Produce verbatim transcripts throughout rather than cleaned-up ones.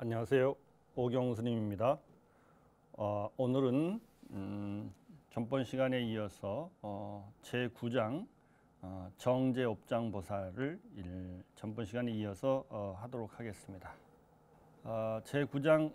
안녕하세요. 오경우 스님입니다. 어, 오늘은 음, 전번 시간에 이어서 어, 제구 장 어, 정제업장보살을 일, 전번 시간에 이어서 어, 하도록 하겠습니다. 어, 제구 장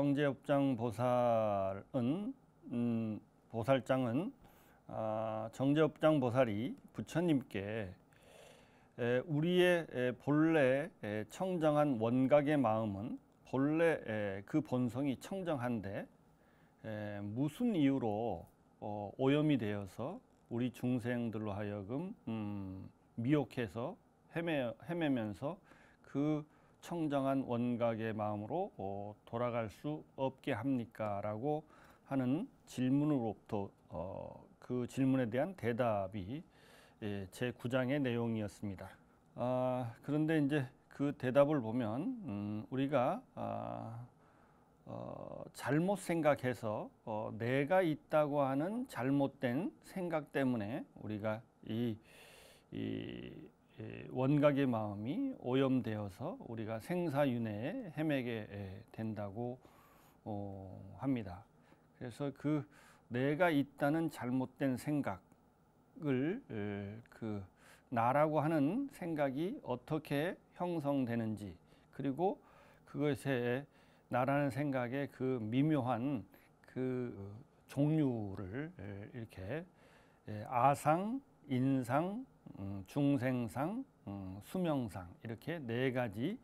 정제업장보살은 음, 보살장은 어, 정제업장보살이 부처님께 에, 우리의 에, 본래 에, 청정한 원각의 마음은 본래 에, 그 본성이 청정한데 에, 무슨 이유로 어, 오염이 되어서 우리 중생들로 하여금 음, 미혹해서 헤매, 헤매면서 그 청정한 원각의 마음으로 어, 돌아갈 수 없게 합니까? 라고 하는 질문으로부터 어, 그 질문에 대한 대답이 예, 제구 장의 내용이었습니다. 아, 그런데 이제 그 대답을 보면 음, 우리가 아, 어, 잘못 생각해서 어, 내가 있다고 하는 잘못된 생각 때문에 우리가 이, 이, 이 원각의 마음이 오염되어서 우리가 생사윤회에 헤매게 된다고 어, 합니다. 그래서 그 내가 있다는 잘못된 생각 을 그 나라고 하는 생각이 어떻게 형성되는지, 그리고 그것에 나라는 생각의 그 미묘한 그 종류를 이렇게 아상, 인상, 중생상, 수명상 이렇게 네 가지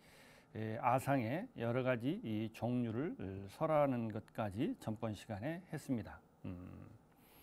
아상의 여러 가지 이 종류를 설하는 것까지 전번 시간에 했습니다. 음.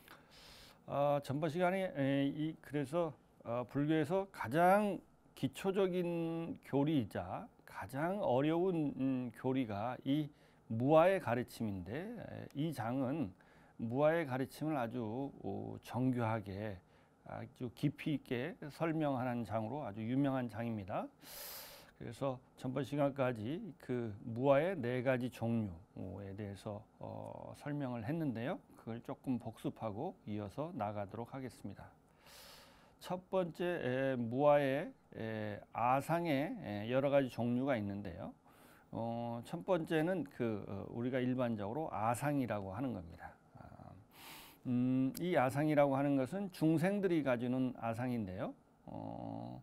어, 전번 시간에 에, 이 그래서 어, 불교에서 가장 기초적인 교리이자 가장 어려운 음, 교리가 이 무아의 가르침인데, 에, 이 장은 무아의 가르침을 아주 오, 정교하게 아주 깊이 있게 설명하는 장으로 아주 유명한 장입니다. 그래서 전번 시간까지 그 무아의 네 가지 종류에 대해서 어, 설명을 했는데요. 그걸 조금 복습하고 이어서 나가도록 하겠습니다. 첫 번째 에, 무아의 에, 아상의 에, 여러 가지 종류가 있는데요. 어, 첫 번째는 그 어, 우리가 일반적으로 아상이라고 하는 겁니다. 아, 음, 이 아상이라고 하는 것은 중생들이 가지는 아상인데요. 어,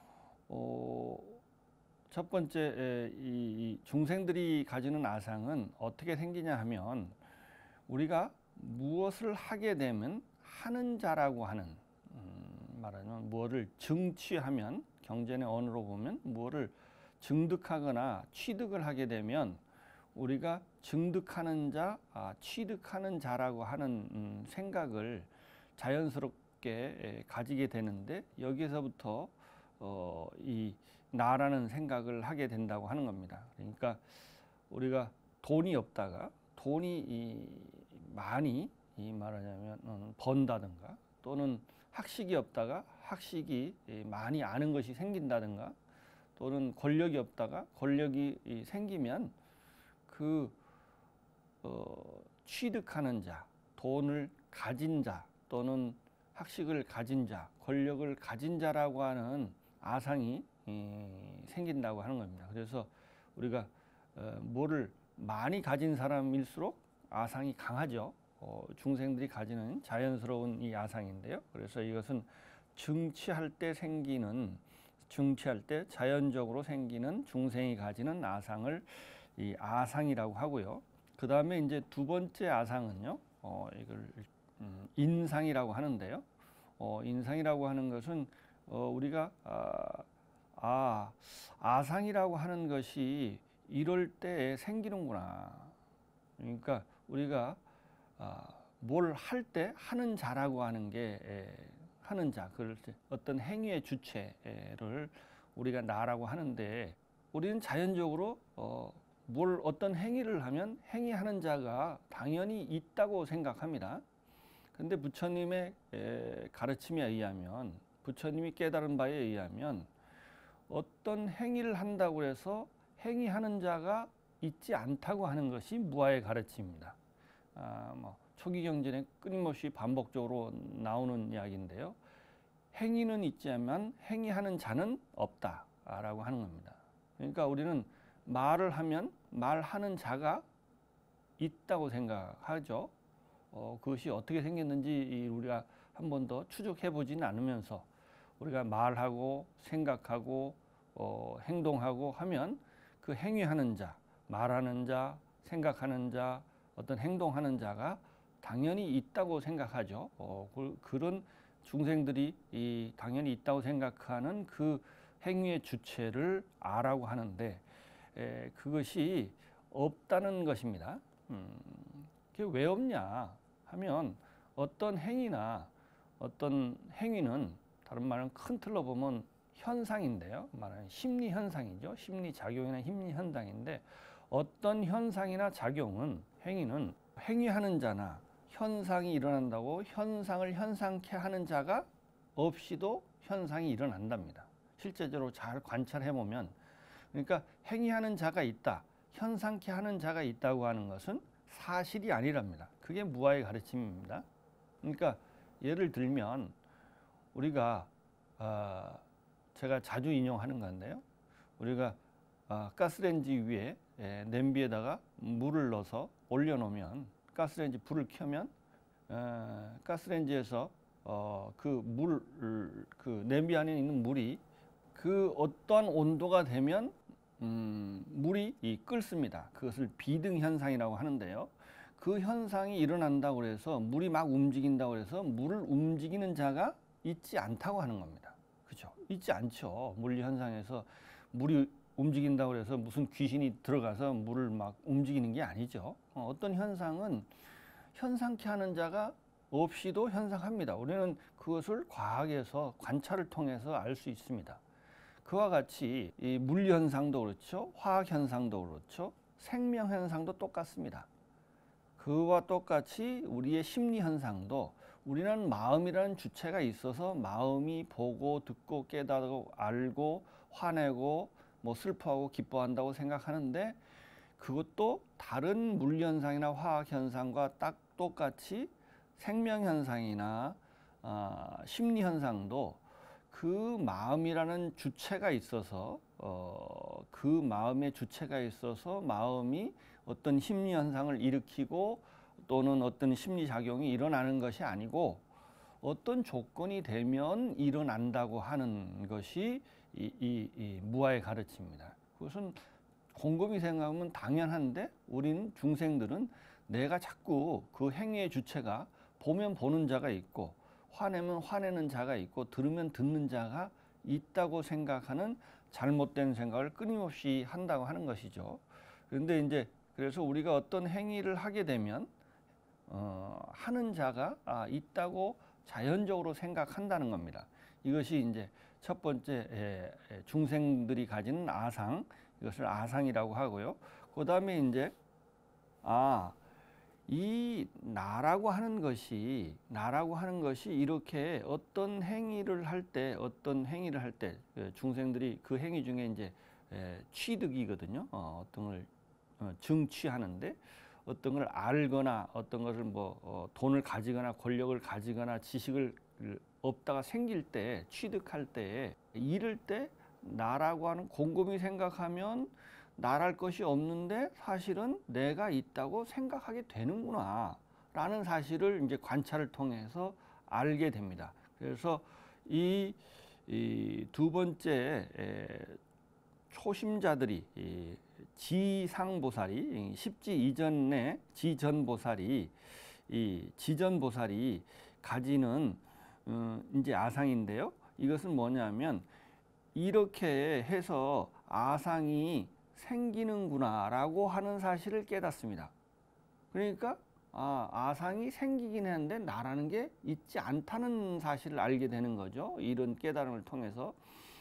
어, 첫 번째 이 중생들이 가지는 아상은 어떻게 생기냐 하면, 우리가 무엇을 하게 되면 하는 자라고 하는, 음, 말하자면 무엇을 증취하면, 경전의 언어로 보면 무엇을 증득하거나 취득을 하게 되면 우리가 증득하는 자, 아, 취득하는 자라고 하는 음, 생각을 자연스럽게 가지게 되는데, 여기서부터 어, 이 나라는 생각을 하게 된다고 하는 겁니다. 그러니까 우리가 돈이 없다가 돈이 이 많이 이 말하자면 번다든가, 또는 학식이 없다가 학식이 많이 아는 것이 생긴다든가, 또는 권력이 없다가 권력이 생기면 그 어, 취득하는 자, 돈을 가진 자, 또는 학식을 가진 자, 권력을 가진 자라고 하는 아상이 이, 생긴다고 하는 겁니다. 그래서 우리가 어, 뭐를 많이 가진 사람일수록 아상이 강하죠. 어, 중생들이 가지는 자연스러운 이 아상인데요. 그래서 이것은 증취할 때 생기는, 증취할 때 자연적으로 생기는 중생이 가지는 아상을 이 아상이라고 하고요. 그 다음에 이제 두 번째 아상은요, 어, 이걸 음, 인상이라고 하는데요. 어, 인상이라고 하는 것은 어, 우리가 아, 아, 아상이라고 하는 것이 이럴 때 생기는구나. 그러니까 우리가 아, 뭘 할 때 하는 자라고 하는 게 에, 하는 자, 그럴 때 어떤 행위의 주체를 우리가 나라고 하는데, 우리는 자연적으로 어, 뭘 어떤 행위를 하면 행위하는 자가 당연히 있다고 생각합니다. 근데 부처님의 에, 가르침에 의하면, 부처님이 깨달은 바에 의하면 어떤 행위를 한다고 해서 행위하는 자가 있지 않다고 하는 것이 무아의 가르침입니다. 아, 뭐 초기 경전에 끊임없이 반복적으로 나오는 이야기인데요. 행위는 있지만 행위하는 자는 없다라고 하는 겁니다. 그러니까 우리는 말을 하면 말하는 자가 있다고 생각하죠. 어, 그것이 어떻게 생겼는지 우리가 한 번 더 추적해 보지는 않으면서 우리가 말하고 생각하고 어, 행동하고 하면 그 행위하는 자, 말하는 자, 생각하는 자, 어떤 행동하는 자가 당연히 있다고 생각하죠. 어, 그, 그런 중생들이 이 당연히 있다고 생각하는 그 행위의 주체를 아라고 하는데 에, 그것이 없다는 것입니다. 음, 그게 왜 없냐 하면 어떤 행위나 어떤 행위는 다른 말은 큰 틀로 보면 현상인데요. 말하는 심리 현상이죠. 심리 작용이나 심리 현상인데 어떤 현상이나 작용은 행위는 행위하는 자나 현상이 일어난다고 현상을 현상케 하는 자가 없이도 현상이 일어난답니다. 실제적으로 잘 관찰해 보면 그러니까 행위하는 자가 있다, 현상케 하는 자가 있다고 하는 것은 사실이 아니랍니다. 그게 무아의 가르침입니다. 그러니까 예를 들면 우리가 어, 제가 자주 인용하는 건데요. 우리가 어, 가스레인지 위에 에, 냄비에다가 물을 넣어서 올려놓으면 가스레인지 불을 켜면 어, 가스레인지에서 어, 그 물, 그 냄비 안에 있는 물이 그 어떠한 온도가 되면 음, 물이 이 끓습니다. 그것을 비등 현상이라고 하는데요. 그 현상이 일어난다고 해서 물이 막 움직인다고 해서 물을 움직이는 자가 있지 않다고 하는 겁니다. 그죠? 있지 않죠. 물리 현상에서 물이 움직인다고 해서 무슨 귀신이 들어가서 물을 막 움직이는 게 아니죠. 어, 어떤 현상은 현상케 하는 자가 없이도 현상합니다. 우리는 그것을 과학에서 관찰을 통해서 알 수 있습니다. 그와 같이 이 물리 현상도 그렇죠. 화학 현상도 그렇죠. 생명 현상도 똑같습니다. 그와 똑같이 우리의 심리 현상도 우리는 마음이라는 주체가 있어서 마음이 보고 듣고 깨닫고 알고 화내고 뭐 슬퍼하고 기뻐한다고 생각하는데 그것도 다른 물리 현상이나 화학 현상과 딱 똑같이 생명 현상이나 어, 심리 현상도 그 마음이라는 주체가 있어서 어, 그 마음의 주체가 있어서 마음이 어떤 심리 현상을 일으키고 또는 어떤 심리 작용이 일어나는 것이 아니고 어떤 조건이 되면 일어난다고 하는 것이 이, 이, 이 무아의 가르침입니다. 그것은 곰곰이 생각하면 당연한데 우리는 중생들은 내가 자꾸 그 행위의 주체가 보면 보는 자가 있고 화내면 화내는 자가 있고 들으면 듣는 자가 있다고 생각하는 잘못된 생각을 끊임없이 한다고 하는 것이죠. 그런데 이제 그래서 우리가 어떤 행위를 하게 되면 어, 하는 자가 아, 있다고 자연적으로 생각한다는 겁니다. 이것이 이제 첫 번째 에, 에, 중생들이 가지는 아상, 이것을 아상이라고 하고요. 그 다음에 이제 아, 이 나라고 하는 것이 나라고 하는 것이 이렇게 어떤 행위를 할 때 어떤 행위를 할 때 중생들이 그 행위 중에 이제 에, 취득이거든요. 어, 어떤 걸 어, 증취하는데 어떤 걸 알거나 어떤 것을 뭐 어, 돈을 가지거나 권력을 가지거나 지식을 얻다가 생길 때 취득할 때 이럴 때 나라고 하는 곰곰이 생각하면 나랄 것이 없는데 사실은 내가 있다고 생각하게 되는구나 라는 사실을 이제 관찰을 통해서 알게 됩니다. 그래서 이 두 번째 에, 초심자들이 이 지상보살이 십지 이전에 지전보살이 이 지전보살이 가지는 음, 이제 아상인데요. 이것은 뭐냐면 이렇게 해서 아상이 생기는구나라고 하는 사실을 깨닫습니다. 그러니까 아, 아상이 생기긴 했는데 나라는 게 있지 않다는 사실을 알게 되는 거죠. 이런 깨달음을 통해서.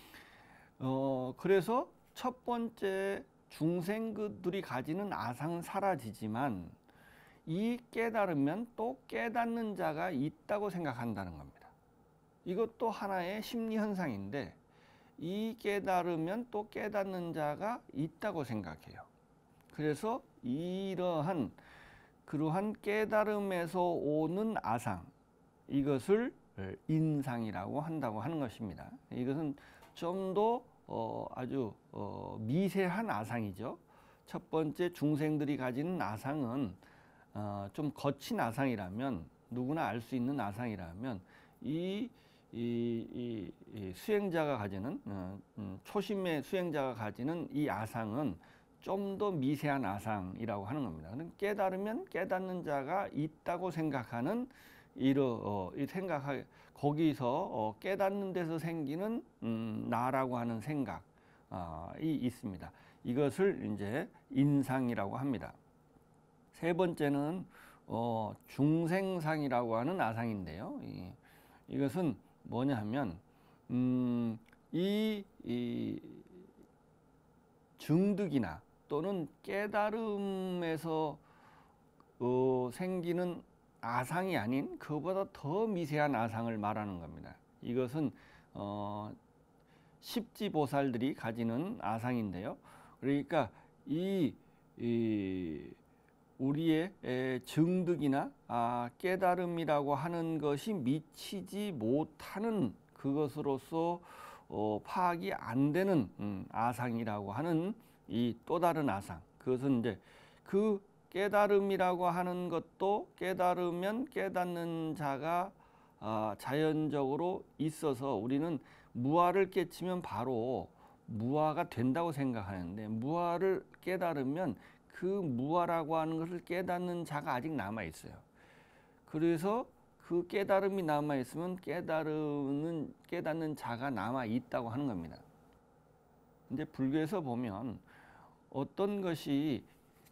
어, 그래서 첫 번째 중생들이 가지는 아상은 사라지지만 이 깨달으면 또 깨닫는 자가 있다고 생각한다는 겁니다. 이것도 하나의 심리 현상인데 이 깨달으면 또 깨닫는 자가 있다고 생각해요. 그래서 이러한 그러한 깨달음에서 오는 아상, 이것을 인상이라고 한다고 하는 것입니다. 이것은 좀 더 어, 아주 어, 미세한 아상이죠. 첫 번째 중생들이 가지는 아상은 어, 좀 거친 아상이라면, 누구나 알 수 있는 아상이라면, 이, 이, 이, 이 수행자가 가지는 어, 음, 초심의 수행자가 가지는 이 아상은 좀 더 미세한 아상이라고 하는 겁니다. 그럼 깨달으면 깨닫는 자가 있다고 생각하는 이러 어, 이 생각하 거기서 어, 깨닫는 데서 생기는 음, 나라고 하는 생각이 어, 있습니다. 이것을 이제 인상이라고 합니다. 세 번째는 어, 중생상이라고 하는 아상인데요. 이, 이것은 뭐냐 하면 음, 이, 이 증득이나 또는 깨달음에서 어, 생기는 아상이 아닌 그보다 더 미세한 아상을 말하는 겁니다. 이것은 어, 십지보살들이 가지는 아상인데요. 그러니까 이, 이 우리의 에, 증득이나 아, 깨달음이라고 하는 것이 미치지 못하는 그것으로서 어, 파악이 안 되는 음, 아상이라고 하는 이 또 다른 아상. 그것은 이제 그 깨달음이라고 하는 것도 깨달으면 깨닫는 자가 아, 자연적으로 있어서 우리는 무아를 깨치면 바로 무아가 된다고 생각하는데, 무아를 깨달으면 그 무아라고 하는 것을 깨닫는 자가 아직 남아 있어요. 그래서 그 깨달음이 남아 있으면 깨달으는 깨닫는 자가 남아 있다고 하는 겁니다. 이제 불교에서 보면 어떤 것이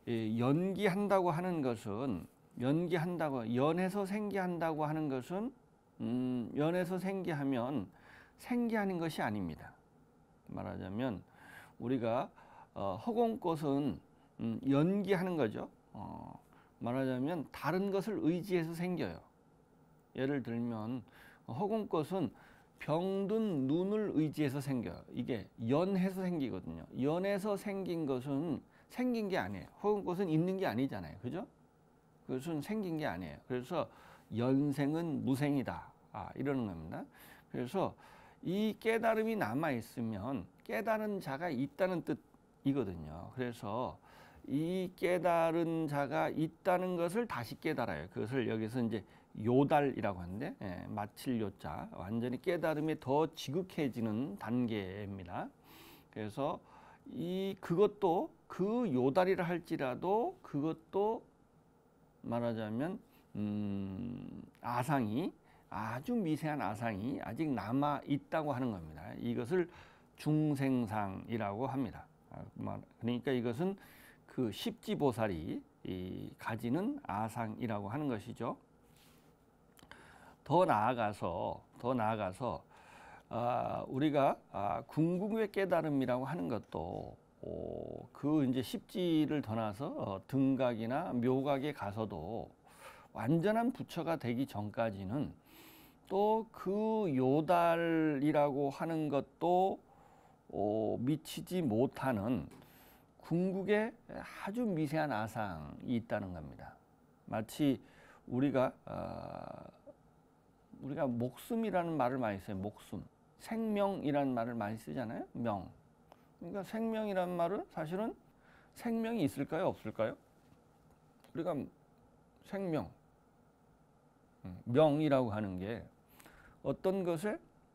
연기한다고 하는 것은 연기한다고 연해서 생기한다고 하는 것은 음, 연해서 생기하면 생기하는 것이 아닙니다. 말하자면 우리가 어, 허공꽃은 음, 연기하는 거죠. 어, 말하자면 다른 것을 의지해서 생겨요. 예를 들면 허공꽃은 병든 눈을 의지해서 생겨요. 이게 연해서 생기거든요. 연해서 생긴 것은 생긴 게 아니에요. 허공꽃은 있는 게 아니잖아요. 그죠? 그것은 생긴 게 아니에요. 그래서 연생은 무생이다. 아, 이러는 겁니다. 그래서 이 깨달음이 남아 있으면 깨달은 자가 있다는 뜻이거든요. 그래서 이 깨달은 자가 있다는 것을 다시 깨달아요. 그것을 여기서 이제 요달이라고 하는데, 예, 마칠 요자, 완전히 깨달음이 더 지극해지는 단계입니다. 그래서 이 그것도 그 요달이라 할지라도 그것도 말하자면 음, 아상이 아주 미세한 아상이 아직 남아 있다고 하는 겁니다. 이것을 중생상이라고 합니다. 그러니까 이것은 그 십지보살이 이 가지는 아상이라고 하는 것이죠. 더 나아가서 더 나아가서 아, 우리가 아, 궁극의 깨달음이라고 하는 것도 어, 그 이제 십지를 떠나서 어, 등각이나 묘각에 가서도 완전한 부처가 되기 전까지는 또 그 요달이라고 하는 것도 어, 미치지 못하는 궁극의 아주 미세한 아상이 있다는 겁니다. 마치 우리가 어, 우리가 목숨이라는 말을 많이 써요. 목숨, 생명이라는 말을 많이 쓰잖아요. 명. 그러니까 생명이라는 말은 사실은 생명이 있을까요, 없을까요? 우리가 생명, 명이라고 하는 게 어떤 것에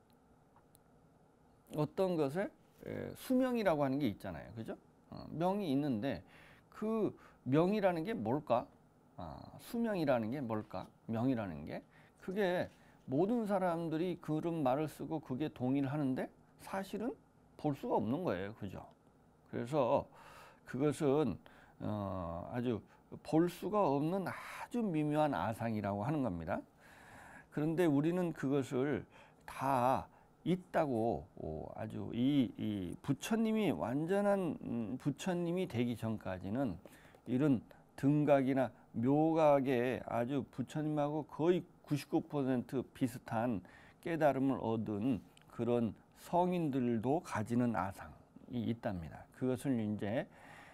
어떤 것에 수명이라고 하는 게 있잖아요. 그죠? 어, 명이 있는데 그 명이라는 게 뭘까? 아, 수명이라는 게 뭘까? 명이라는 게 그게 모든 사람들이 그런 말을 쓰고 그게 동의를 하는데 사실은 볼 수가 없는 거예요. 그죠? 그래서 그것은 어, 아주 볼 수가 없는 아주 미묘한 아상이라고 하는 겁니다. 그런데 우리는 그것을 다 있다고 아주 이, 이 부처님이 완전한 부처님이 되기 전까지는 이런 등각이나 묘각에 아주 부처님하고 거의 구십구 퍼센트 비슷한 깨달음을 얻은 그런 성인들도 가지는 아상이 있답니다. 그것을 이제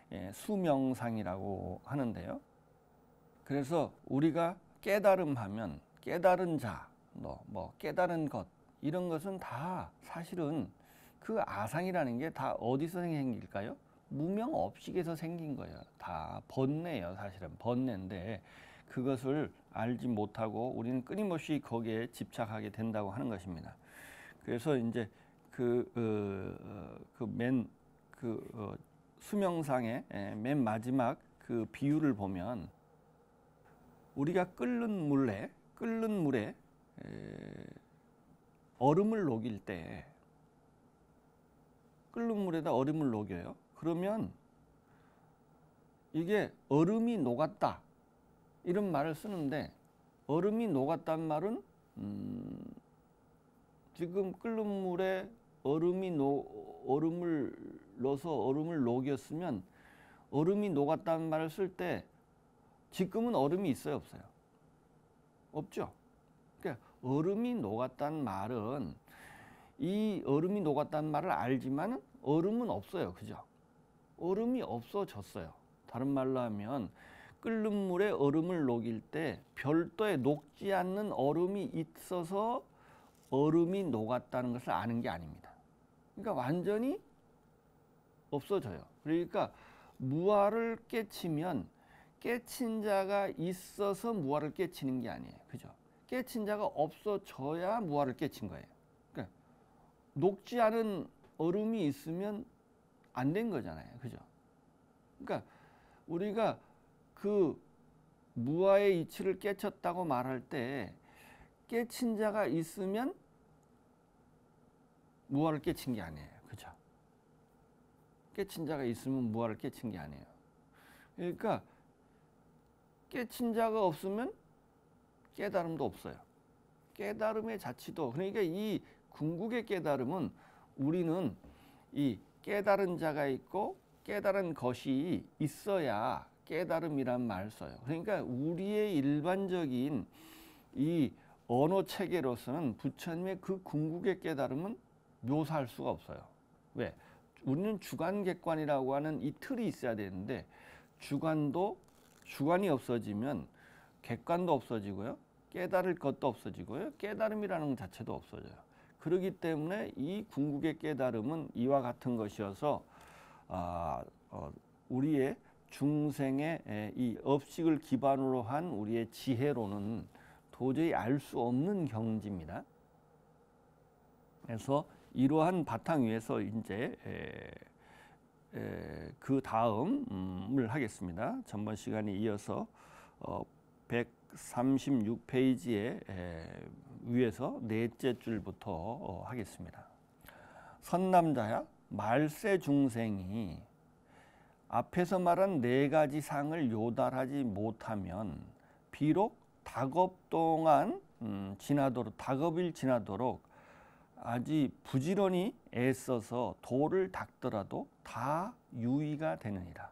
수명상이라고 하는데요. 그래서 우리가 깨달음하면 깨달은 자, 뭐 깨달은 것 이런 것은 다 사실은 그 아상이라는 게 다 어디서 생길까요? 무명업식에서 생긴 거예요. 다 번뇌예요. 사실은 번뇌인데 그것을 알지 못하고 우리는 끊임없이 거기에 집착하게 된다고 하는 것입니다. 그래서 이제 그그맨그 그, 어, 수명상의 맨 마지막 그 비유를 보면 우리가 끓는 물에 끓는 물에 에, 얼음을 녹일 때 끓는 물에다 얼음을 녹여요. 그러면 이게 얼음이 녹았다 이런 말을 쓰는데 얼음이 녹았단 말은 음, 지금 끓는 물에 얼음이 노, 얼음을 넣어서 얼음을 녹였으면 얼음이 녹았다는 말을 쓸 때 지금은 얼음이 있어요, 없어요? 없죠. 그러니까 얼음이 녹았다는 말은 이 얼음이 녹았다는 말을 알지만 얼음은 없어요, 그죠? 얼음이 없어졌어요. 다른 말로 하면 끓는 물에 얼음을 녹일 때 별도의 녹지 않는 얼음이 있어서 얼음이 녹았다는 것을 아는 게 아닙니다. 그러니까 완전히 없어져요. 그러니까 무아를 깨치면 깨친 자가 있어서 무아를 깨치는 게 아니에요. 그죠? 깨친 자가 없어져야 무아를 깨친 거예요. 그러니까 녹지 않은 얼음이 있으면 안 된 거잖아요. 그죠? 그러니까 우리가 그 무아의 이치를 깨쳤다고 말할 때 깨친 자가 있으면 무아를 깨친 게 아니에요. 그죠? 깨친 자가 있으면 무아를 깨친 게 아니에요. 그러니까 깨친 자가 없으면 깨달음도 없어요. 깨달음의 자치도, 그러니까 이 궁극의 깨달음은 우리는 이 깨달은 자가 있고 깨달은 것이 있어야 깨달음이란 말을 써요. 그러니까 우리의 일반적인 이 언어 체계로서는 부처님의 그 궁극의 깨달음은 묘사할 수가 없어요. 왜? 우리는 주관객관이라고 하는 이 틀이 있어야 되는데 주관도 주관이 없어지면 객관도 없어지고요. 깨달을 것도 없어지고요. 깨달음이라는 것 자체도 없어져요. 그렇기 때문에 이 궁극의 깨달음은 이와 같은 것이어서 아, 어, 우리의 중생의 이 업식을 기반으로 한 우리의 지혜로는 도저히 알 수 없는 경지입니다. 그래서 이러한 바탕 위에서 이제 에, 에, 그 다음을 하겠습니다. 전번 시간에 이어서 어, 백삼십육 페이지에 에, 위에서 넷째 줄부터 어, 하겠습니다. 선남자야, 말세 중생이 앞에서 말한 네 가지 상을 요달하지 못하면 비록 닭업 동안 음, 지나도록 닭업일 지나도록 아주 부지런히 애써서 도를 닦더라도 다 유의가 되느니라.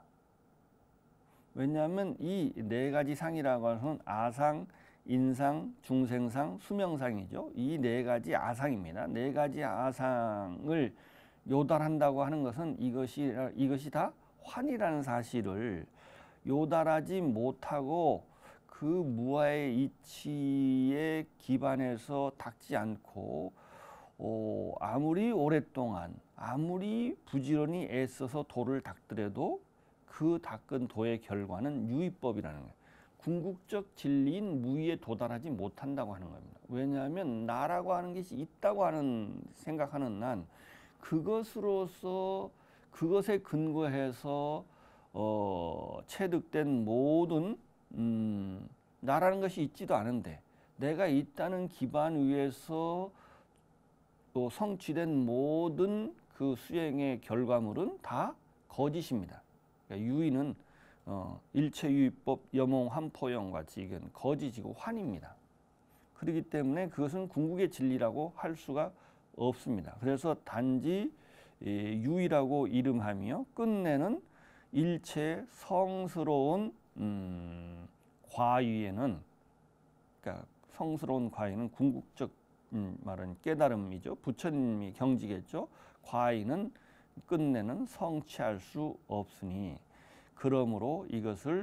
왜냐하면 이 네 가지 상이라고 하는 아상, 인상, 중생상, 수명상이죠. 이 네 가지 아상입니다. 네 가지 아상을 요달한다고 하는 것은 이것이 이것이 다 환이라는 사실을 요달하지 못하고 그 무아의 이치에 기반해서 닦지 않고 어, 아무리 오랫동안 아무리 부지런히 애써서 도를 닦더라도 그 닦은 도의 결과는 유의법이라는 거예요. 궁극적 진리인 무의에 도달하지 못한다고 하는 겁니다. 왜냐하면 나라고 하는 것이 있다고 하는 생각하는 난 그것으로서 그것에 근거해서 어, 체득된 모든 음, 나라는 것이 있지도 않은데 내가 있다는 기반 위에서 또 성취된 모든 그 수행의 결과물은 다 거짓입니다. 그러니까 유의는 어, 일체유의법 여몽환포영 같이 이건 거짓이고 환입니다. 그렇기 때문에 그것은 궁극의 진리라고 할 수가 없습니다. 그래서 단지 이, 유의라고 이름하며 끝내는 일체 성스러운 음, 과위에는 그러니까 성스러운 과위는 궁극적 음, 말은 깨달음이죠. 부처님이 경지겠죠. 과위는 끝내는 성취할 수 없으니 그러므로 이것을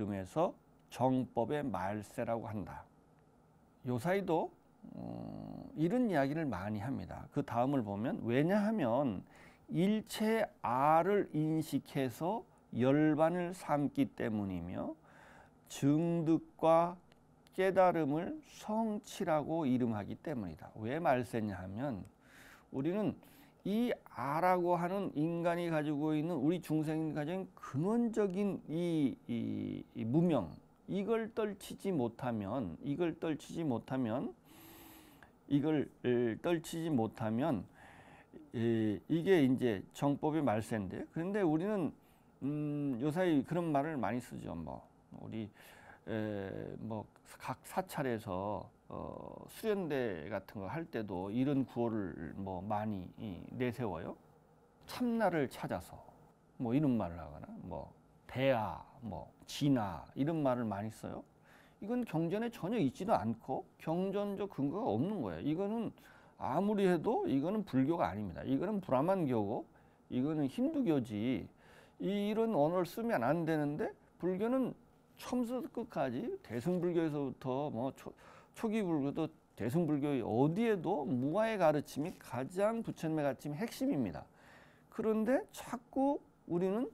이름해서 정법의 말세라고 한다. 요 사이도 어, 이런 이야기를 많이 합니다. 그 다음을 보면 왜냐하면 일체 아를 인식해서 열반을 삼기 때문이며 증득과 깨달음을 성취라고 이름하기 때문이다. 왜 말세냐 하면 우리는 이 아라고 하는 인간이 가지고 있는 우리 중생이 가진 근원적인 이, 이, 이 무명, 이걸 떨치지 못하면 이걸 떨치지 못하면 이걸 떨치지 못하면 이, 이게 이제 정법의 말세인데, 그런데 우리는 음, 요사이 그런 말을 많이 쓰죠. 뭐 우리 뭐 각 사찰에서 어, 수련대 같은 거 할 때도 이런 구호를 뭐 많이 이, 내세워요. 참나를 찾아서 뭐 이런 말을 하거나 뭐 대아, 뭐 진아 이런 말을 많이 써요. 이건 경전에 전혀 있지도 않고 경전적 근거가 없는 거예요. 이거는 아무리 해도 이거는 불교가 아닙니다. 이거는 브라만교고 이거는 힌두교지. 이런 언어를 쓰면 안 되는데 불교는 처음부터 끝까지 대승불교에서부터 뭐 초, 초기 불교도 대승불교 어디에도 무아의 가르침이 가장 부처님의 가르침의 핵심입니다. 그런데 자꾸 우리는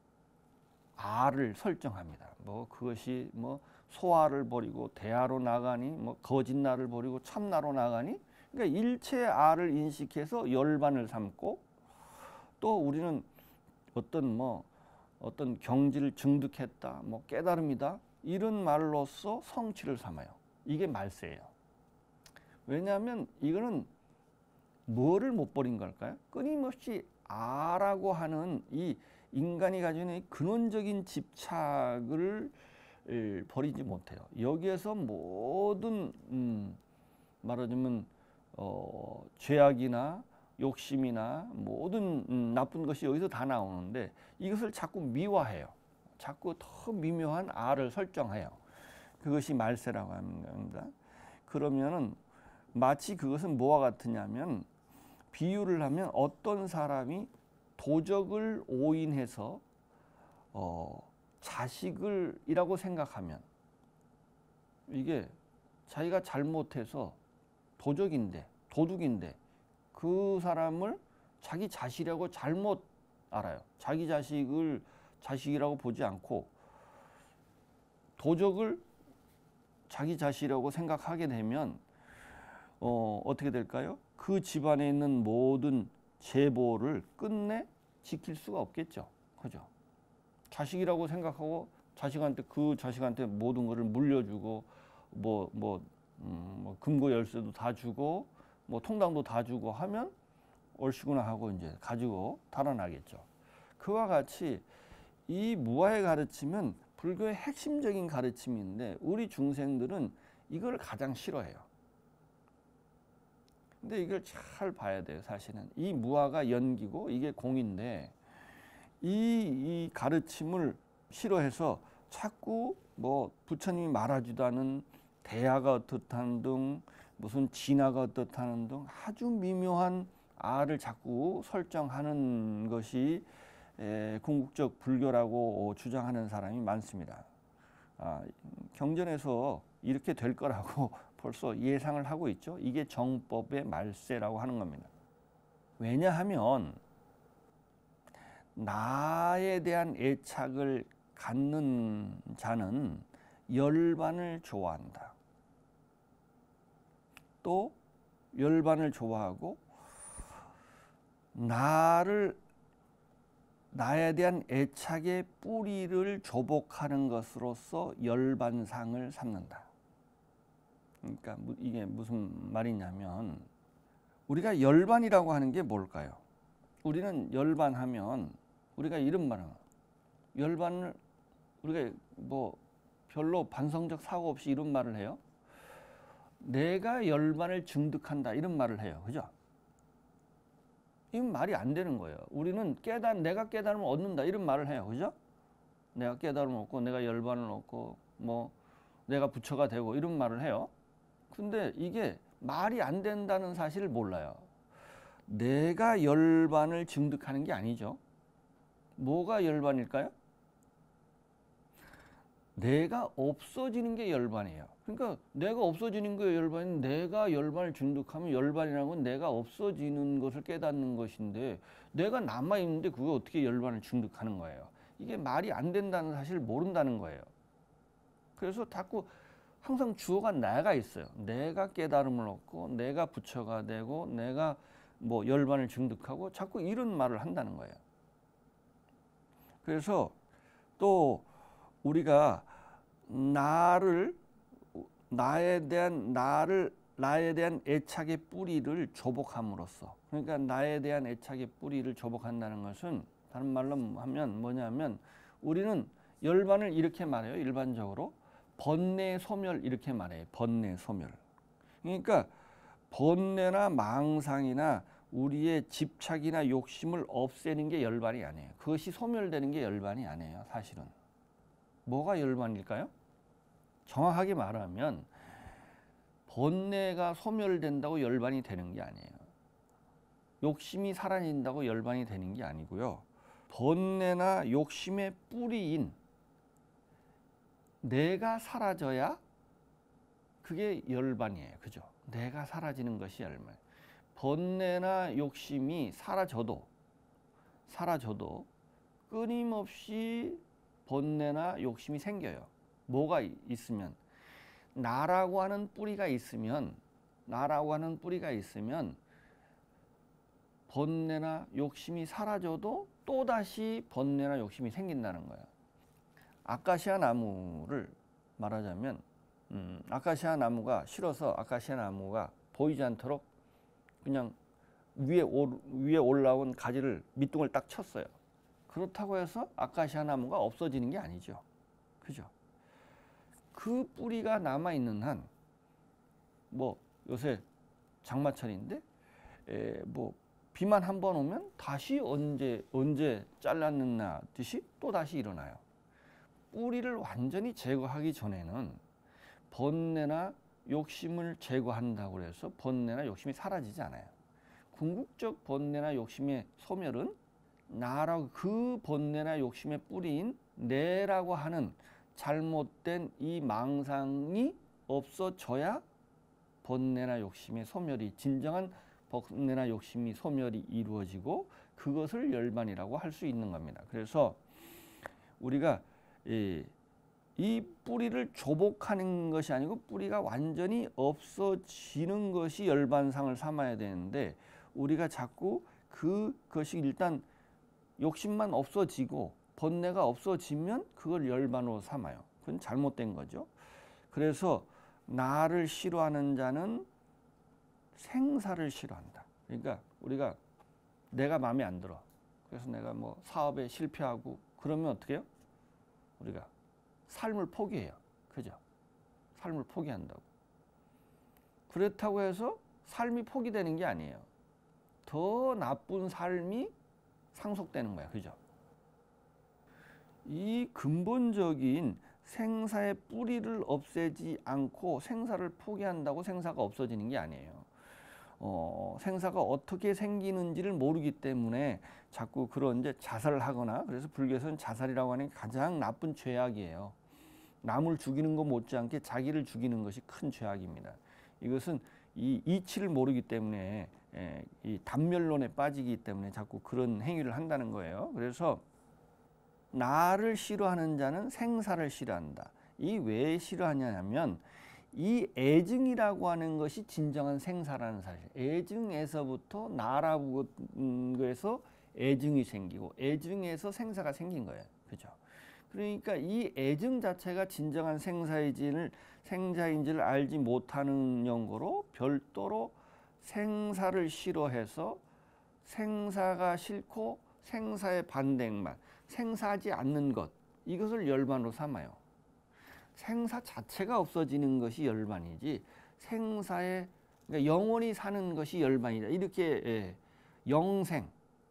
아를 설정합니다. 뭐 그것이 뭐 소아를 버리고 대아로 나가니 뭐 거짓나를 버리고 참나로 나가니, 그러니까 일체 아를 인식해서 열반을 삼고 또 우리는 어떤 뭐 어떤 경지를 증득했다, 뭐 깨달음이다 이런 말로써 성취를 삼아요. 이게 말세예요. 왜냐하면 이거는 뭐를 못 버린 걸까요? 끊임없이 아라고 하는 이 인간이 가지고 있는 근원적인 집착을 버리지 못해요. 여기에서 모든 음, 말하자면 어, 죄악이나 욕심이나 모든 음, 나쁜 것이 여기서 다 나오는데 이것을 자꾸 미화해요. 자꾸 더 미묘한 아를 설정해요. 그것이 말세라고 합니다. 그러면은 마치 그것은 뭐와 같으냐면, 비유를 하면 어떤 사람이 도적을 오인해서 어, 자식을 이라고 생각하면, 이게 자기가 잘못해서 도적인데 도둑인데 그 사람을 자기 자식이라고 잘못 알아요. 자기 자식을 자식이라고 보지 않고 도적을 자기 자식이라고 생각하게 되면 어, 어떻게 될까요? 그 집안에 있는 모든 제보를 끝내 지킬 수가 없겠죠. 그죠? 자식이라고 생각하고 자식한테 그 자식한테 모든 것을 물려주고 뭐, 뭐, 음, 뭐 금고 열쇠도 다 주고 뭐 통장도 다 주고 하면 옳시구나 하고 이제 가지고 달아나겠죠. 그와 같이 이 무아의 가르침은 불교의 핵심적인 가르침인데 우리 중생들은 이걸 가장 싫어해요. 근데 이걸 잘 봐야 돼요. 사실은 이 무아가 연기고 이게 공인데 이, 이 가르침을 싫어해서 자꾸 뭐 부처님이 말하지도 않은 대아가 어떻다는 등 무슨 진아가 어떻다는 등 아주 미묘한 아를 자꾸 설정하는 것이 에, 궁극적 불교라고 주장하는 사람이 많습니다. 아, 경전에서 이렇게 될 거라고 벌써 예상을 하고 있죠. 이게 정법의 말세라고 하는 겁니다. 왜냐하면 나에 대한 애착을 갖는 자는 열반을 좋아한다. 또 열반을 좋아하고 나를 나에 대한 애착의 뿌리를 조복하는 것으로서 열반상을 삼는다. 그러니까 이게 무슨 말이냐면 우리가 열반이라고 하는 게 뭘까요? 우리는 열반하면 우리가 이런 말을 열반을 우리가 뭐 별로 반성적 사고 없이 이런 말을 해요. 내가 열반을 증득한다 이런 말을 해요. 그죠? 이건 말이 안 되는 거예요. 우리는 깨달, 내가 깨달음을 얻는다 이런 말을 해요. 그죠? 내가 깨달음을 얻고 내가 열반을 얻고 뭐 내가 부처가 되고 이런 말을 해요. 근데 이게 말이 안 된다는 사실을 몰라요. 내가 열반을 증득하는 게 아니죠. 뭐가 열반일까요? 내가 없어지는 게 열반이에요. 그러니까 내가 없어지는 게 열반인, 내가 열반을 중독하면 열반이라는 건 내가 없어지는 것을 깨닫는 것인데 내가 남아있는데 그게 어떻게 열반을 중독하는 거예요. 이게 말이 안 된다는 사실을 모른다는 거예요. 그래서 자꾸 항상 주어가 나가 있어요. 내가 깨달음을 얻고 내가 부처가 되고 내가 뭐 열반을 중독하고 자꾸 이런 말을 한다는 거예요. 그래서 또 우리가 나를 나에 대한 나를 나에 대한 애착의 뿌리를 조복함으로써, 그러니까 나에 대한 애착의 뿌리를 조복한다는 것은 다른 말로 하면 뭐냐면 우리는 열반을 이렇게 말해요. 일반적으로 번뇌 소멸 이렇게 말해요. 번뇌 소멸. 그러니까 번뇌나 망상이나 우리의 집착이나 욕심을 없애는 게 열반이 아니에요. 그것이 소멸되는 게 열반이 아니에요. 사실은. 뭐가 열반일까요? 정확하게 말하면 번뇌가 소멸된다고 열반이 되는 게 아니에요. 욕심이 사라진다고 열반이 되는 게 아니고요. 번뇌나 욕심의 뿌리인 내가 사라져야 그게 열반이에요. 그죠? 내가 사라지는 것이 열반. 번뇌나 욕심이 사라져도 사라져도 끊임없이 번뇌나 욕심이 생겨요. 뭐가 있으면, 나라고 하는 뿌리가 있으면, 나라고 하는 뿌리가 있으면 번뇌나 욕심이 사라져도 또다시 번뇌나 욕심이 생긴다는 거예요. 아카시아 나무를 말하자면 음, 아카시아 나무가 싫어서 아카시아 나무가 보이지 않도록 그냥 위에, 올, 위에 올라온 가지를 밑둥을 딱 쳤어요. 그렇다고 해서 아카시아 나무가 없어지는 게 아니죠. 그죠? 그 뿌리가 남아있는 한, 뭐 요새 장마철인데 에, 뭐 비만 한 번 오면 다시 언제 언제 잘랐느냐 듯이 또 다시 일어나요. 뿌리를 완전히 제거하기 전에는 번뇌나 욕심을 제거한다고 해서 번뇌나 욕심이 사라지지 않아요. 궁극적 번뇌나 욕심의 소멸은 나라고, 그 번뇌나 욕심의 뿌리인 내라고 하는 잘못된 이 망상이 없어져야 번뇌나 욕심의 소멸이, 진정한 번뇌나 욕심이 소멸이 이루어지고 그것을 열반이라고 할 수 있는 겁니다. 그래서 우리가 이, 이 뿌리를 조복하는 것이 아니고 뿌리가 완전히 없어지는 것이 열반상을 삼아야 되는데 우리가 자꾸 그, 그것이 일단 욕심만 없어지고 번뇌가 없어지면 그걸 열반으로 삼아요. 그건 잘못된 거죠. 그래서 나를 싫어하는 자는 생사를 싫어한다. 그러니까 우리가 내가 마음에 안 들어. 그래서 내가 뭐 사업에 실패하고 그러면 어떻게 해요? 우리가 삶을 포기해요. 그죠? 삶을 포기한다고. 그렇다고 해서 삶이 포기되는 게 아니에요. 더 나쁜 삶이 상속되는 거야. 그죠? 이 근본적인 생사의 뿌리를 없애지 않고 생사를 포기한다고 생사가 없어지는 게 아니에요. 어, 생사가 어떻게 생기는지를 모르기 때문에 자꾸 그런 이제 자살을 하거나, 그래서 불교에서는 자살이라고 하는 게 가장 나쁜 죄악이에요. 남을 죽이는 것 못지않게 자기를 죽이는 것이 큰 죄악입니다. 이것은 이 이치를 모르기 때문에, 에, 이 단멸론에 빠지기 때문에 자꾸 그런 행위를 한다는 거예요. 그래서 나를 싫어하는 자는 생사를 싫어한다. 이 왜 싫어하냐면 이 애증이라고 하는 것이 진정한 생사라는 사실. 애증에서부터 나라고 해서 애증이 생기고 애증에서 생사가 생긴 거예요. 그죠? 그러니까 이 애증 자체가 진정한 생사인지를 생사인지를 알지 못하는 연고로 별도로 생사를 싫어해서 생사가 싫고 생사의 반대만, 생사하지 않는 것, 이것을 열반으로 삼아요. 생사 자체가 없어지는 것이 열반이지 생사에, 그러니까 영원히 사는 것이 열반이다. 이렇게 예, 영생,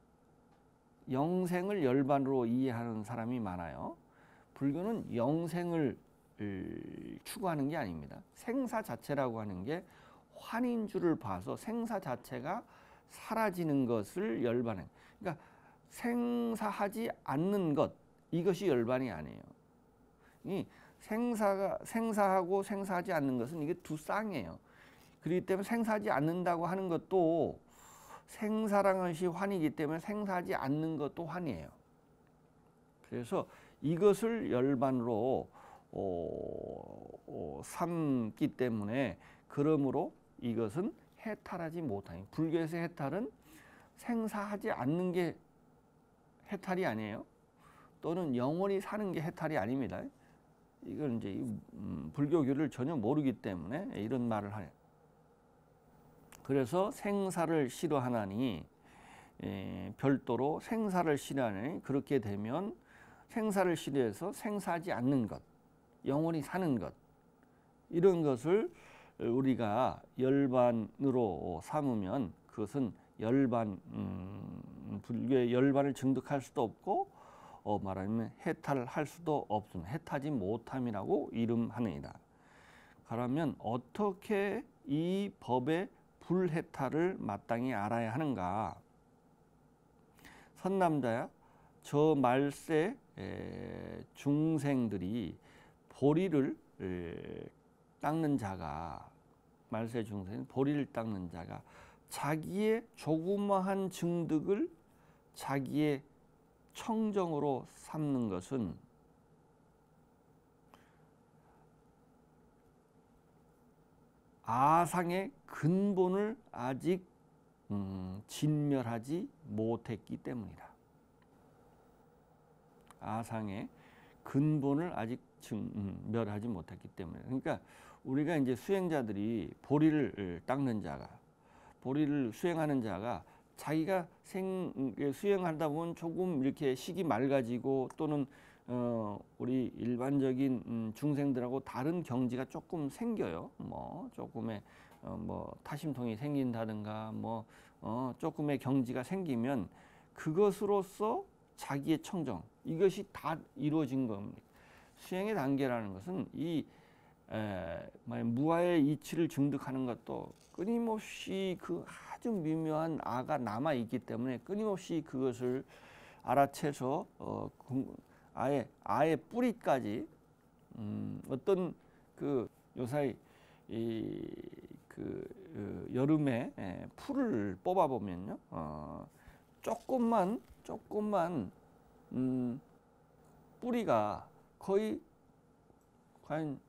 영생을 열반으로 이해하는 사람이 많아요. 불교는 영생을 추구하는 게 아닙니다. 생사 자체라고 하는 게 환인 줄을 봐서 생사 자체가 사라지는 것을 열반해. 그러니까 생사하지 않는 것, 이것이 열반이 아니에요. 이 생사가 생사하고 생사하지 않는 것은 이게 두 쌍이에요. 그렇기 때문에 생사하지 않는다고 하는 것도 생사라는 것이 환이기 때문에 생사하지 않는 것도 환이에요. 그래서 이것을 열반으로 어, 어, 삼기 때문에 그러므로 이것은 해탈하지 못하니 불교에서 해탈은 생사하지 않는 게 해탈이 아니에요. 또는 영원히 사는 게 해탈이 아닙니다. 이건 이제 음, 불교교를 전혀 모르기 때문에 이런 말을 하요. 그래서 생사를 싫어하나니 에, 별도로 생사를 싫어하니 그렇게 되면 생사를 싫어해서 생사하지 않는 것, 영원히 사는 것 이런 것을 우리가 열반으로 삼으면 그것은 열반 음, 불교의 열반을 증득할 수도 없고 어, 말하면 해탈할 수도 없습니다. 해타지 못함이라고 이름하느니라. 그러면 어떻게 이 법의 불해탈을 마땅히 알아야 하는가? 선남자야, 저 말세 에, 중생들이 보리를 에, 닦는 자가 말세 중생 보리를 닦는 자가 자기의 조그마한 증득을 자기의 청정으로 삼는 것은 아상의 근본을 아직 음, 진멸하지 못했기 때문이다. 아상의 근본을 아직 증멸하지 못했기 때문에. 그러니까 우리가 이제 수행자들이 보리를 닦는 자가, 보리를 수행하는 자가 자기가 생 수행하다 보면 조금 이렇게 식이 맑아지고 또는 어, 우리 일반적인 음, 중생들하고 다른 경지가 조금 생겨요. 뭐 조금의 어, 뭐 타심통이 생긴다든가 뭐 어, 조금의 경지가 생기면 그것으로서 자기의 청정 이것이 다 이루어진 겁니다. 수행의 단계라는 것은 이 에, 무아의 이치를 증득하는 것도 끊임없이 그 아주 미묘한 아가 남아 있기 때문에 끊임없이 그것을 알아채서 어, 아예 아예 뿌리까지 음, 어떤 그 요사이 이그 그 여름에 에, 풀을 뽑아 보면요, 어, 조금만 조금만 음, 뿌리가 거의 과연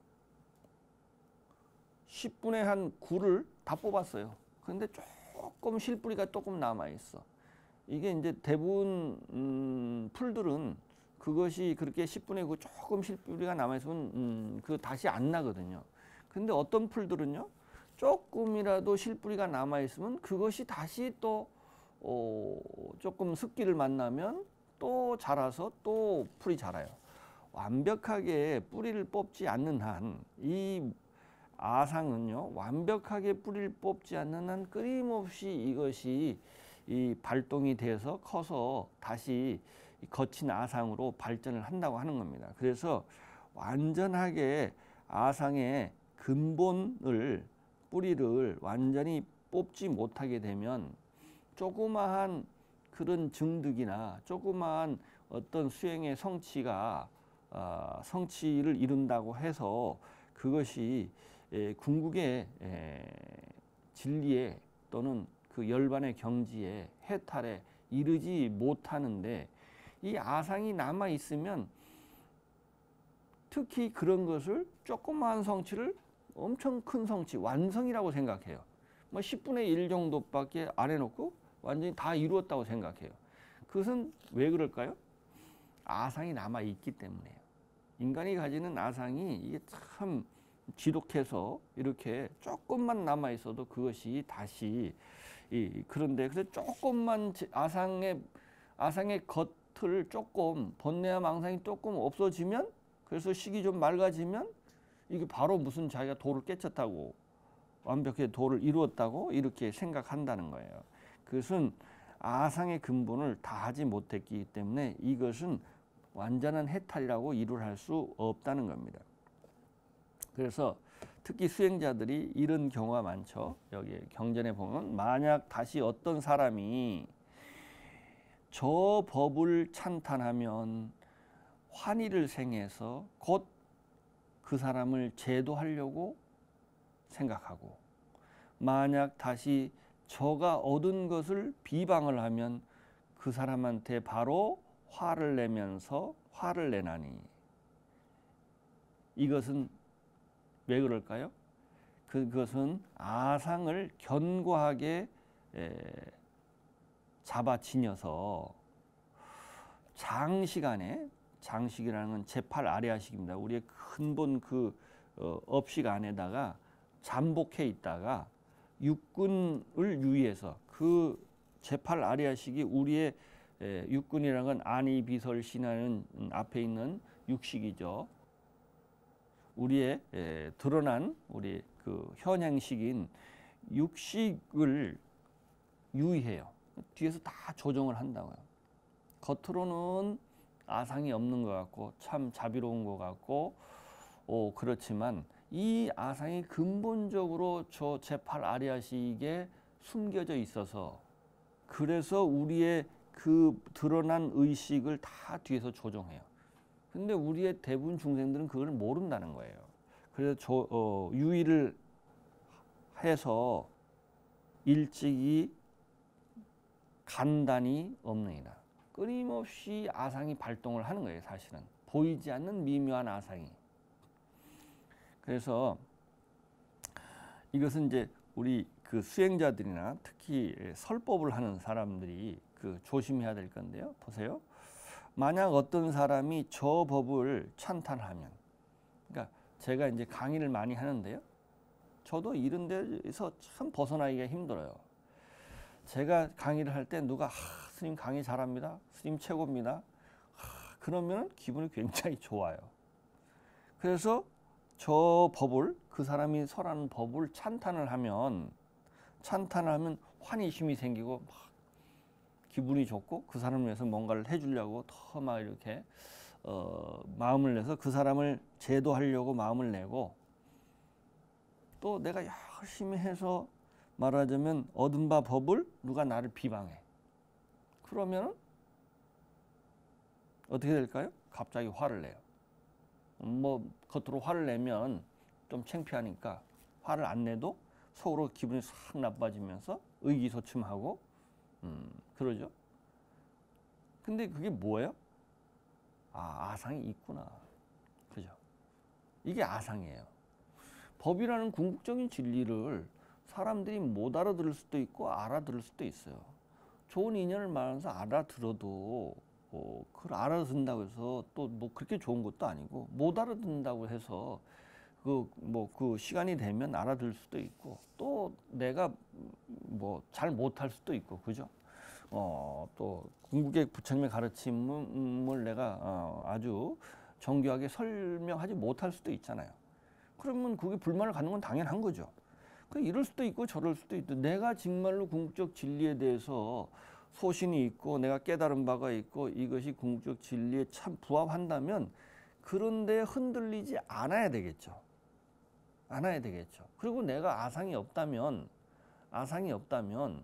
십분의 한 구를 다 뽑았어요. 그런데 조금 실뿌리가 조금 남아 있어. 이게 이제 대부분 음, 풀들은 그것이 그렇게 십분의 구 조금 실뿌리가 남아 있으면 음, 그 다시 안 나거든요. 근데 어떤 풀들은요, 조금이라도 실뿌리가 남아 있으면 그것이 다시 또 어, 조금 습기를 만나면 또 자라서 또 풀이 자라요. 완벽하게 뿌리를 뽑지 않는 한 이 아상은요, 완벽하게 뿌리를 뽑지 않는 한 끊임없이 이것이 이 발동이 돼서 커서 다시 거친 아상으로 발전을 한다고 하는 겁니다. 그래서 완전하게 아상의 근본을 뿌리를 완전히 뽑지 못하게 되면 조그마한 그런 증득이나 조그마한 어떤 수행의 성취가 어, 성취를 이룬다고 해서 그것이 에, 궁극의 에, 진리에 또는 그 열반의 경지에 해탈에 이르지 못하는데 이 아상이 남아 있으면 특히 그런 것을 조그마한 성취를 엄청 큰 성취, 완성이라고 생각해요. 뭐 십분의 일 정도밖에 안 해놓고 완전히 다 이루었다고 생각해요. 그것은 왜 그럴까요? 아상이 남아 있기 때문에요. 인간이 가지는 아상이 이게 참 지독해서 이렇게 조금만 남아 있어도 그것이 다시 이 그런데 그래서 조금만 아상의 아상의 겉을 조금 번뇌와 망상이 조금 없어지면, 그래서 식이 좀 맑아지면 이게 바로 무슨 자기가 도를 깨쳤다고, 완벽하게 도를 이루었다고 이렇게 생각한다는 거예요. 그것은 아상의 근본을 다 하지 못했기 때문에 이것은 완전한 해탈이라고 이루할 수 없다는 겁니다. 그래서 특히 수행자들이 이런 경우가 많죠. 여기 경전에 보면 만약 다시 어떤 사람이 저 법을 찬탄하면 환희를 생해서 곧 그 사람을 제도하려고 생각하고, 만약 다시 저가 얻은 것을 비방을 하면 그 사람한테 바로 화를 내면서 화를 내나니. 이것은 왜 그럴까요? 그것은 아상을 견고하게 에, 잡아지녀서 장시간에, 장식이라는 건 제팔 아래아식입니다. 우리의 근본 그 어, 업식 안에다가 잠복해 있다가 육군을 유의해서, 그 제팔 아래아식이 우리의 에, 육군이라는 건 안이 비설 신하는 음, 앞에 있는 육식이죠. 우리의 에, 드러난 우리 그 현행식인 육식을 유의해요. 뒤에서 다 조정을 한다고요. 겉으로는 아상이 없는 것 같고 참 자비로운 것 같고 오, 그렇지만 이 아상이 근본적으로 저 제팔 아리아식에 숨겨져 있어서, 그래서 우리의 그 드러난 의식을 다 뒤에서 조정해요. 근데 우리의 대부분 중생들은 그걸 모른다는 거예요. 그래서 조, 어, 유의를 해서 일찍이 간단히 없느니라. 끊임없이 아상이 발동을 하는 거예요. 사실은 보이지 않는 미묘한 아상이. 그래서 이것은 이제 우리 그 수행자들이나 특히 설법을 하는 사람들이 그 조심해야 될 건데요. 보세요. 만약 어떤 사람이 저 법을 찬탄하면, 그러니까 제가 이제 강의를 많이 하는데요. 저도 이런 데서 참 벗어나기가 힘들어요. 제가 강의를 할 때 누가 아, 스님 강의 잘합니다. 스님 최고입니다. 아, 그러면 기분이 굉장히 좋아요. 그래서 저 법을, 그 사람이 설하는 법을 찬탄을 하면, 찬탄을 하면 환희심이 생기고 막 기분이 좋고 그 사람을 위해서 뭔가를 해주려고 더 막 이렇게 어, 마음을 내서 그 사람을 제도하려고 마음을 내고, 또 내가 열심히 해서 말하자면 얻은 바 법을 누가 나를 비방해. 그러면 어떻게 될까요? 갑자기 화를 내요. 뭐 겉으로 화를 내면 좀 창피하니까 화를 안 내도 속으로 기분이 싹 나빠지면서 의기소침하고 음, 그러죠. 근데 그게 뭐예요? 아, 아상이 있구나. 그죠? 이게 아상이에요. 법이라는 궁극적인 진리를 사람들이 못 알아들을 수도 있고 알아들을 수도 있어요. 좋은 인연을 말하면서 알아들어도 뭐 그걸 알아듣는다고 해서 또 뭐 그렇게 좋은 것도 아니고, 못 알아듣는다고 해서 그 뭐 그 시간이 되면 알아들을 수도 있고, 또 내가 뭐 잘 못할 수도 있고, 그죠? 어, 또 궁극의 부처님의 가르침을 내가 어, 아주 정교하게 설명하지 못할 수도 있잖아요. 그러면 그게 불만을 갖는 건 당연한 거죠. 그 이럴 수도 있고 저럴 수도 있고, 내가 정말로 궁극적 진리에 대해서 소신이 있고 내가 깨달은 바가 있고 이것이 궁극적 진리에 참 부합한다면 그런데 흔들리지 않아야 되겠죠. 않아야 되겠죠. 그리고 내가 아상이 없다면 아상이 없다면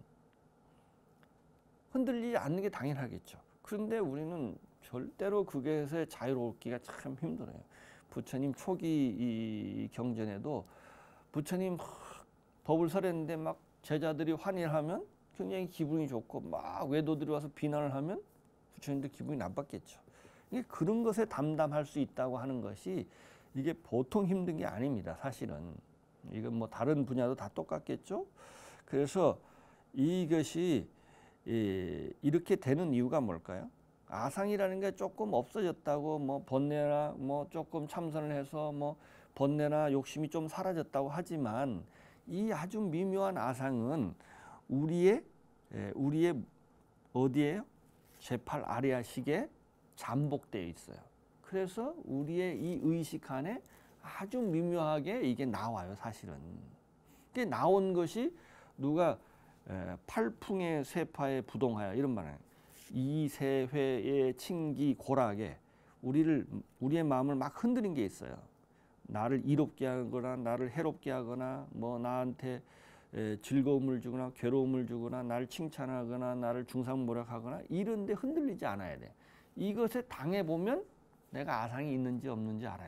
흔들리지 않는 게 당연하겠죠. 그런데 우리는 절대로 그것에 자유롭기가 참 힘들어요. 부처님 초기 이 경전에도 부처님 법을 설했는데 막 제자들이 환희를 하면 굉장히 기분이 좋고, 막 외도들이 와서 비난을 하면 부처님도 기분이 나빴겠죠. 이게 그런 것에 담담할 수 있다고 하는 것이 이게 보통 힘든 게 아닙니다. 사실은 이건 뭐 다른 분야도 다 똑같겠죠. 그래서 이것이 이렇게 되는 이유가 뭘까요? 아상이라는 게 조금 없어졌다고, 뭐 번뇌나 뭐 조금 참선을 해서 뭐 번뇌나 욕심이 좀 사라졌다고 하지만, 이 아주 미묘한 아상은 우리의 우리의 어디에요? 제팔 아리아식에 잠복되어 있어요. 그래서 우리의 이 의식 안에 아주 미묘하게 이게 나와요. 사실은 이게 나온 것이 누가 팔풍의 세파에 부동하여 이런 말이에요. 이세회의 칭기 고락에 우리를 우리의 마음을 막 흔드는 게 있어요. 나를 이롭게 하거나 나를 해롭게 하거나 뭐 나한테 즐거움을 주거나 괴로움을 주거나 나를 칭찬하거나 나를 중상모략하거나 이런 데 흔들리지 않아야 돼. 이것에 당해보면 내가 아상이 있는지 없는지 알아요.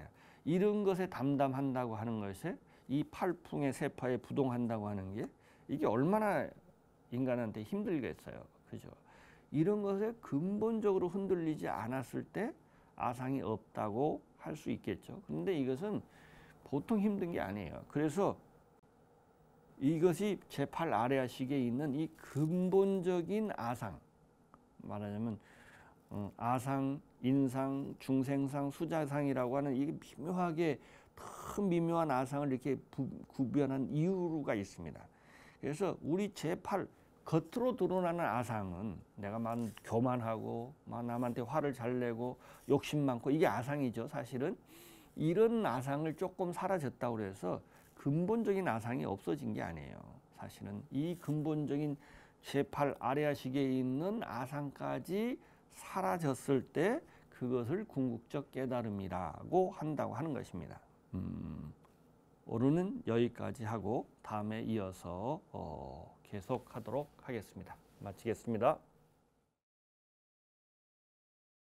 이런 것에 담담한다고 하는 것에 이 팔풍의 세파에 부동한다고 하는 게 이게 얼마나 인간한테 힘들겠어요. 그죠? 이런 것에 근본적으로 흔들리지 않았을 때 아상이 없다고 할 수 있겠죠. 그런데 이것은 보통 힘든 게 아니에요. 그래서 이것이 제팔 아레아식에 있는 이 근본적인 아상, 말하자면 어, 아상, 인상, 중생상, 수자상이라고 하는 이게 미묘하게 더 미묘한 아상을 이렇게 부, 구별한 이유가 있습니다. 그래서 우리 제팔 겉으로 드러나는 아상은 내가 만 교만하고 막 남한테 화를 잘 내고 욕심 많고 이게 아상이죠. 사실은 이런 아상을 조금 사라졌다고 그래서 근본적인 아상이 없어진 게 아니에요. 사실은 이 근본적인 제팔 아레아식에 있는 아상까지 사라졌을 때 그것을 궁극적 깨달음이라고 한다고 하는 것입니다. 음, 오늘은 여기까지 하고 다음에 이어서 어, 계속하도록 하겠습니다. 마치겠습니다.